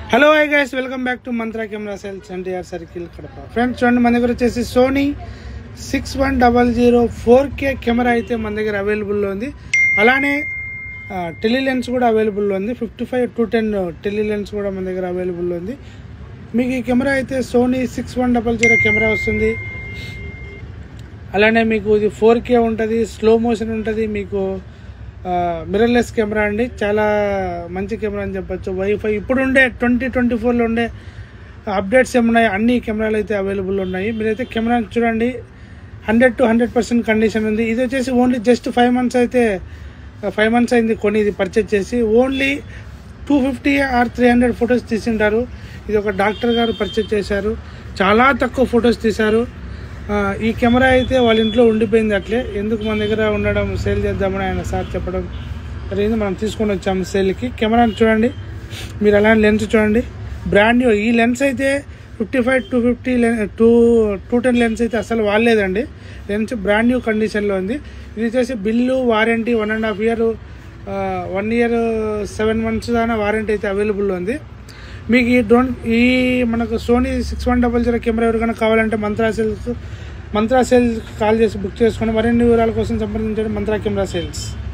Hello hi guys, welcome back to Mantra camera sales NTR circle Kadapa. Friends చూడండి, మన దగ్గర వచ్చేసి సోనీ 6100 4K కెమెరా అయితే మన దగ్గర అవైలబుల్లో ఉంది. అలానే టెలి లెన్స్ కూడా అవైలబుల్లో ఉంది. 55-10 టెలి లెన్స్ కూడా మన దగ్గర అవైలబుల్లో ఉంది. మీకు ఈ కెమెరా అయితే సోనీ 6100 కెమెరా వస్తుంది. అలానే మీకు ఇది 4K ఉంటుంది, స్లో మోషన్ ఉంటుంది, మీకు మిర్రర్లెస్ కెమెరా అండి. చాలా మంచి కెమెరా అని చెప్పచ్చు. వైఫై ఇప్పుడుండే 2024లో ఉండే అప్డేట్స్ ఏమున్నాయి, అన్ని కెమెరాలు అయితే అవైలబుల్ ఉన్నాయి. మీరైతే కెమెరా చూడండి, 100% కండిషన్ ఉంది. ఇది వచ్చేసి ఓన్లీ జస్ట్ 5 months అయితే 5 months అయింది కొని ఇది పర్చేజ్ చేసి. ఓన్లీ 250 or 300 ఫొటోస్ తీసింటారు. ఇది ఒక డాక్టర్ గారు పర్చేజ్ చేశారు. చాలా తక్కువ ఫొటోస్ తీశారు. ఈ కెమెరా అయితే వాళ్ళ ఇంట్లో ఉండిపోయింది. అట్లే ఎందుకు మన దగ్గర ఉండడం, సేల్ చేద్దామని ఆయన సార్ చెప్పడం జరిగింది. మనం తీసుకొని వచ్చాము సేల్కి. కెమెరాని చూడండి మీరు, అలాంటి లెన్స్ చూడండి, బ్రాండ్ న్యూ. ఈ లెన్స్ అయితే 55-250-210 లెన్స్ అయితే అసలు వాడలేదండి. లెన్స్ బ్రాండ్ న్యూ కండిషన్లో ఉంది. ఇది వచ్చేసి bill, warranty 1.5 year 1 year 7 months దాకా వారంటీ అయితే అవైలబుల్లో ఉంది. మీకు ఈ మనకు సోనీ 6100 కెమెరా ఎవరికైనా కావాలంటే మంత్రా సేల్స్ కాల్ చేసి బుక్ చేసుకుని మరిన్ని వివరాల కోసం సంప్రదించండి మంత్రా కెమెరా సేల్స్.